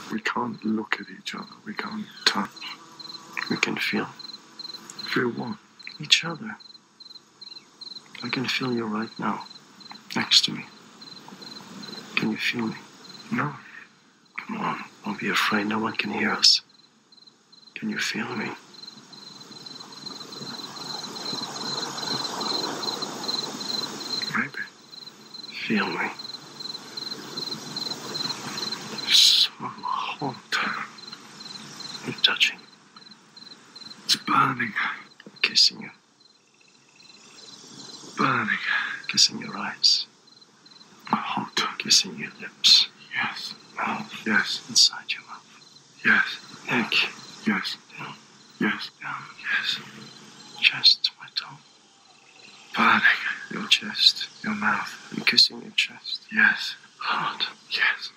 We can't look at each other. We can't touch. We can feel. Feel what? Each other. I can feel you right now, next to me. Can you feel me? No. Come on, don't be afraid. No one can hear us. Can you feel me? Maybe. Feel me. So hot. I'm touching. It's burning. I'm kissing you. Burning. Kissing your eyes. Hot. Kissing your lips. Yes. Mouth. Yes. Inside your mouth. Yes. Neck. Yes. Down. Yes. Down. Yes. Chest. My tongue. Burning. Your chest. Your mouth. I'm kissing your chest. Yes. Hot. Yes.